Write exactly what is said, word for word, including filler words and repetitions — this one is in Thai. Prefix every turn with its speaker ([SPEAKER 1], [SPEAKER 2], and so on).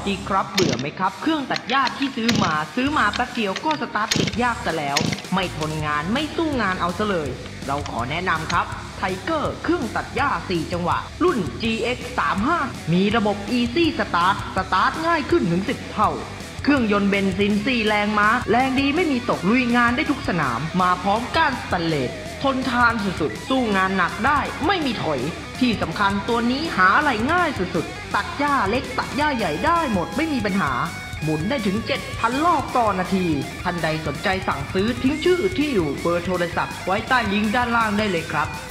[SPEAKER 1] ดีครับเบื่อไหมครับเครื่องตัดหญ้าที่ซื้อมาซื้อมาแป๊บเดียวก็สตาร์ทติดยากซะแล้วไม่ทนงานไม่สู้งานเอาซะเลยเราขอแนะนำครับไทเกอร์เครื่องตัดหญ้าสี่จังหวะรุ่น จี เอ็กซ์ สามสิบห้า มีระบบ Easy Start สตาร์ทง่ายขึ้นถึงสิบเท่าเครื่องยนต์เบนซินสี่แรงม้าแรงดีไม่มีตกลุยงานได้ทุกสนามมาพร้อมก้านสแตนเลสทนทานสุดๆสู้งานหนักได้ไม่มีถอยที่สำคัญตัวนี้หาอะไรง่ายสุดๆตัดหญ้าเล็กตัดหญ้าใหญ่ได้หมดไม่มีปัญหาหมุนได้ถึง เจ็ดพัน รอบต่อนาทีท่านใดสนใจสั่งซื้อทิ้งชื่อที่อยู่เบอร์โทรศัพท์ไว้ใต้ลิงก์ด้านล่างได้เลยครับ